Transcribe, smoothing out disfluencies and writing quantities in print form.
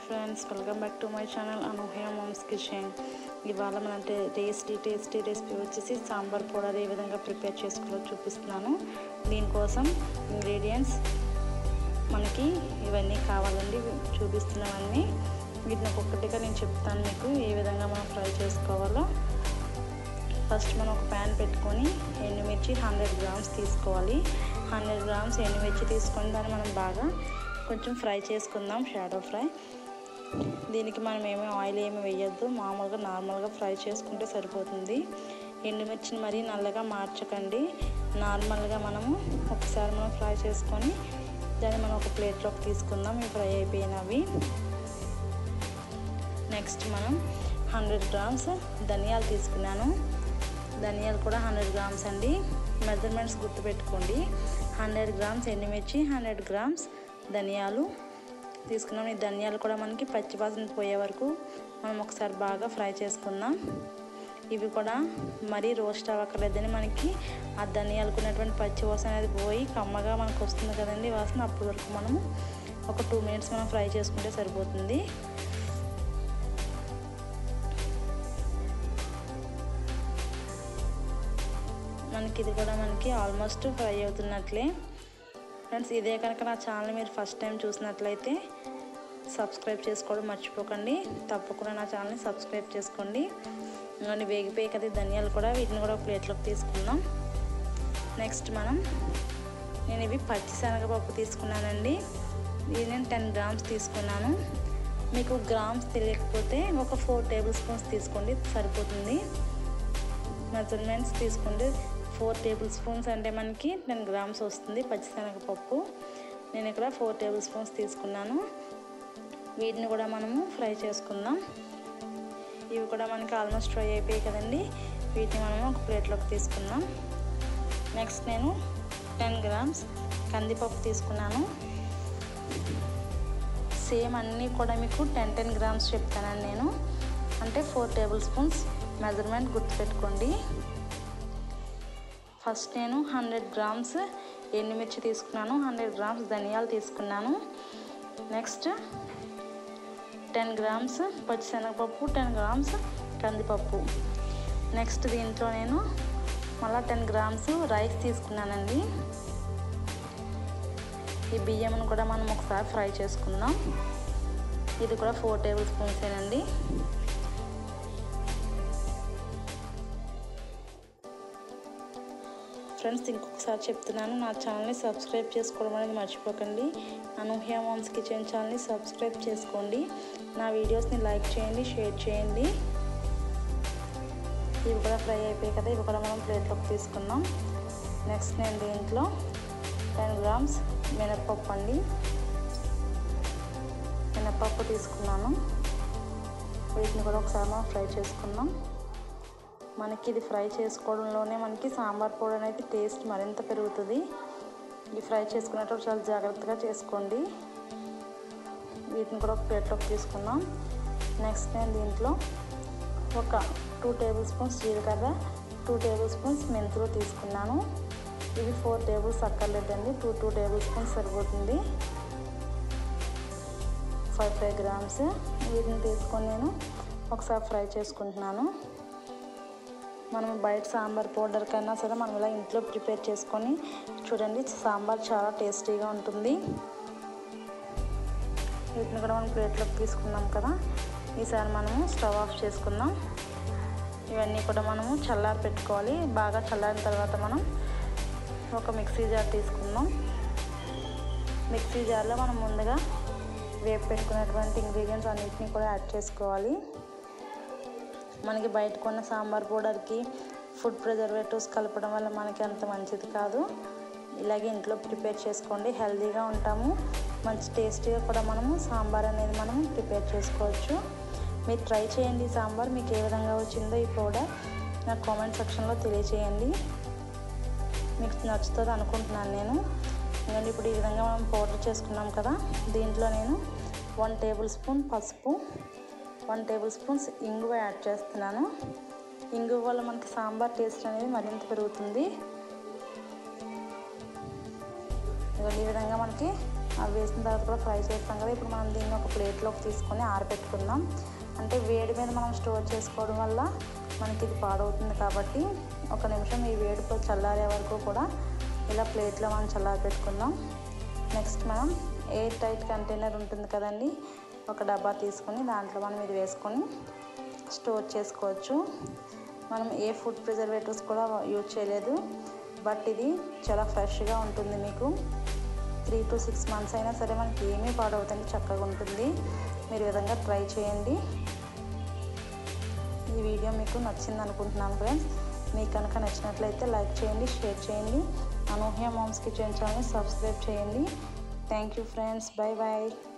Friends, welcome back to my channel Anuhya mom's kitchen. ఇవాళ మనం tasty recipe వచ్చేసి sambar powder ఏ విధంగా ప్రిపేర్ చేసుకోవాలో చూపిస్తున్నాను. దీనికోసం ఇంగ్రీడియంట్స్ మనకి ఇవన్నీ కావాలండి. చూపిస్తున్నవన్నీ వీటిని ఒక్కొక్కటిగా నేను చెప్తాను మీకు ఏ విధంగా మనం ఫ్రై చేసుకోవాలో. ఫస్ట్ మనం ఒక ప్యాన్ పెట్టుకొని ఎండుమిర్చి 100 గ్రామ్స్ తీసుకోవాలి. 100 గ్రామ్స్ ఎండుమిర్చి తీసుకొని దాన్ని మనం బాగా కొంచెం ఫ్రై చేసుకుందాం, షాడో ఫ్రై. దీనికి మనం ఆయిల్ ఏమి వేయొద్దు, మామూలుగా నార్మల్గా ఫ్రై చేసుకుంటే సరిపోతుంది. ఎండుమిర్చిని మరీ నల్లగా మార్చకండి, నార్మల్గా మనము ఒకసారి మనం ఫ్రై చేసుకొని దాన్ని మనం ఒక ప్లేట్లోకి తీసుకుందాం. ఇవి ఫ్రై అయిపోయినవి. నెక్స్ట్ మనం 100 గ్రామ్స్ ధనియాలు తీసుకున్నాను. ధనియాలు కూడా 100 గ్రామ్స్ అండి. మెజర్మెంట్స్ గుర్తుపెట్టుకోండి. 100 గ్రామ్స్ ఎండుమిర్చి, 100 గ్రామ్స్ ధనియాలు తీసుకున్నాం. ఈ ధనియాలు కూడా మనకి పచ్చివాసన పోయే వరకు మనం ఒకసారి బాగా ఫ్రై చేసుకుందాం. ఇవి కూడా మరీ రోస్ట్ అవ్వక్కర్లేదని, మనకి ఆ ధనియాలకు ఉన్నటువంటి పచ్చి వాసన అనేది పోయి కమ్మగా మనకు వస్తుంది కదండి వాసన. అప్పటి వరకు మనము ఒక 2 మినిట్స్ మనం ఫ్రై చేసుకుంటే సరిపోతుంది. మనకి ఇది కూడా మనకి ఆల్మోస్ట్ ఫ్రై అవుతున్నట్లే. ఫ్రెండ్స్, ఇదే కనుక నా ఛానల్ మీరు ఫస్ట్ టైం చూసినట్లయితే సబ్స్క్రైబ్ చేసుకోవడం మర్చిపోకండి. తప్పకుండా నా ఛానల్ని సబ్స్క్రైబ్ చేసుకోండి. ఇవన్నీ వేగిపోయి కదా ధనియాలు కూడా, వీటిని కూడా ప్లేట్లోకి తీసుకుందాం. నెక్స్ట్ నేను ఇవి పచ్చిశనగపప్పు తీసుకున్నానండి. ఇది నేను 10 గ్రామ్స్ తీసుకున్నాను. మీకు గ్రామ్స్ తెలియకపోతే ఒక 4 టేబుల్ స్పూన్స్ తీసుకోండి, సరిపోతుంది. మెజర్మెంట్స్ తీసుకుంటే 4 టేబుల్ స్పూన్స్ అంటే మనకి 10 గ్రామ్స్ వస్తుంది పచ్చిశనగపప్పు. నేను ఇక్కడ 4 టేబుల్ స్పూన్స్ తీసుకున్నాను. వీటిని కూడా మనము ఫ్రై చేసుకుందాం. ఇవి కూడా మనకి ఆల్మోస్ట్ ఫ్రై అయిపోయాయి కదండి. వీటిని మనము ఒక ప్లేట్లోకి తీసుకుందాం. నెక్స్ట్ నేను 10 గ్రామ్స్ కందిపప్పు తీసుకున్నాను. సేమ్ అన్నీ కూడా మీకు 10 గ్రామ్స్ చెప్తానండి నేను, అంటే 4 టేబుల్ స్పూన్స్ మెజర్మెంట్ గుర్తుపెట్టుకోండి. ఫస్ట్ నేను 100 గ్రామ్స్ ఎండుమిర్చి తీసుకున్నాను, 100 గ్రామ్స్ ధనియాలు తీసుకున్నాను. నెక్స్ట్ 10 గ్రామ్స్ పచ్చిశనగపప్పు, 10 గ్రామ్స్ కందిపప్పు. నెక్స్ట్ దీంట్లో నేను మళ్ళీ 10 గ్రామ్స్ రైస్ తీసుకున్నానండి. ఈ బియ్యంను కూడా మనం ఒకసారి ఫ్రై చేసుకుందాం. ఇది కూడా 4 టేబుల్ స్పూన్సేనండి. ఫ్రెండ్స్, ఇంకొకసారి చెప్తున్నాను, నా ఛానల్ని సబ్స్క్రైబ్ చేసుకోవడం అనేది మర్చిపోకండి. అనూహ్య మామ్స్ కిచెన్ ఛానల్ని సబ్స్క్రైబ్ చేసుకోండి. నా వీడియోస్ని లైక్ చేయండి, షేర్ చేయండి. ఇవి కూడా ఫ్రై అయిపోయాయి కదా, ఇవి కూడా మనం ప్లేట్లోకి తీసుకుందాం. నెక్స్ట్ నేను దీంట్లో 10 గ్రామ్స్ మినప్పప్పు అండి, మినప్పప్పు తీసుకున్నాను. వీటిని కూడా ఒకసారి మనం ఫ్రై చేసుకుందాం. మనకి ఇది ఫ్రై చేసుకోవడంలోనే మనకి సాంబార్ పౌడర్ అనేది టేస్ట్ మరింత పెరుగుతుంది. ఇది ఫ్రై చేసుకునేటప్పుడు చాలా జాగ్రత్తగా చేసుకోండి. వీటిని కూడా ఒక ప్లేట్లోకి తీసుకుందాం. నెక్స్ట్ నేను దీంట్లో ఒక 2 టేబుల్ స్పూన్స్ జీలకర్ర, 2 టేబుల్ స్పూన్స్ మెంతులు తీసుకున్నాను. ఇవి 4 టేబుల్స్ అక్కర్లేదండి, 2 టేబుల్ స్పూన్స్ సరిపోతుంది. 5 గ్రామ్స్ వీటిని తీసుకొని నేను ఒకసారి ఫ్రై చేసుకుంటున్నాను. మనం బయట సాంబార్ పౌడర్ కన్నా సరే మనం ఇలా ఇంట్లో ప్రిపేర్ చేసుకొని చూడండి, సాంబార్ చాలా టేస్టీగా ఉంటుంది. వీటిని కూడా మనం ప్లేట్లోకి తీసుకున్నాం కదా. ఈసారి మనము స్టవ్ ఆఫ్ చేసుకుందాం. ఇవన్నీ కూడా మనము చల్లారి పెట్టుకోవాలి. బాగా చల్లారిన తర్వాత మనం ఒక మిక్సీ జార్ తీసుకుందాం. మిక్సీ జార్లో మనం ముందుగా వేపు పెట్టుకున్నటువంటి ఇంగ్రీడియంట్స్ అన్నింటినీ కూడా యాడ్ చేసుకోవాలి. మనకి బయట కొన్న సాంబార్ పౌడర్కి ఫుడ్ ప్రిజర్వేటివ్స్ కలపడం వల్ల మనకి అంత మంచిది కాదు. ఇలాగే ఇంట్లో ప్రిపేర్ చేసుకోండి, హెల్తీగా ఉంటాము. మంచి టేస్టీగా కూడా మనము సాంబార్ అనేది మనం ప్రిపేర్ చేసుకోవచ్చు. మీరు ట్రై చేయండి సాంబార్. మీకు ఏ విధంగా వచ్చిందో ఈ పౌడర్ నాకు కామెంట్ సెక్షన్లో తెలియచేయండి. మీకు నచ్చుతుంది అనుకుంటున్నాను నేను. ఎందుకంటే ఇప్పుడు ఈ విధంగా మనం పౌడర్ చేసుకున్నాం కదా. దీంట్లో నేను 1 టేబుల్ స్పూన్ పసుపు, 1 టేబుల్ స్పూన్స్ ఇంగువ యాడ్ చేస్తున్నాను. ఇంగువ వల్ల మనకి సాంబార్ టేస్ట్ అనేది మరింత పెరుగుతుంది. ఈ విధంగా మనకి అవి వేసిన తర్వాత కూడా ఫ్రై చేస్తాం కదా. ఇప్పుడు మనం దీన్ని ఒక ప్లేట్లోకి తీసుకొని ఆరబెట్టుకుందాం. అంటే వేడి మీద మనం స్టోర్ చేసుకోవడం వల్ల మనకి ఇది పాడవుతుంది కాబట్టి ఒక నిమిషం ఈ వేడితో చల్లారే వరకు కూడా ఇలా ప్లేట్లో మనం చల్లారి పెట్టుకుందాం. నెక్స్ట్ మనం ఎయిర్ టైట్ కంటైనర్ ఉంటుంది కదండి, ఒక డబ్బా తీసుకొని దాంట్లో మనం ఇది వేసుకొని స్టోర్ చేసుకోవచ్చు. మనం ఏ ఫుడ్ ప్రిజర్వేటివ్స్ కూడా యూజ్ చేయలేదు, బట్ ఇది చాలా ఫ్రెష్గా ఉంటుంది. మీకు 3 to 6 months అయినా సరే మనకి ఏమీ పాడవుతుంది, చక్కగా ఉంటుంది. మీరు ఈ విధంగా ట్రై చేయండి. ఈ వీడియో మీకు నచ్చింది అనుకుంటున్నాను ఫ్రెండ్స్. మీకు కనుక నచ్చినట్లయితే లైక్ చేయండి, షేర్ చేయండి. అనూహ్య మామ్స్ కిచెన్ ఛానల్ని సబ్స్క్రైబ్ చేయండి. Thank you friends. Bye bye.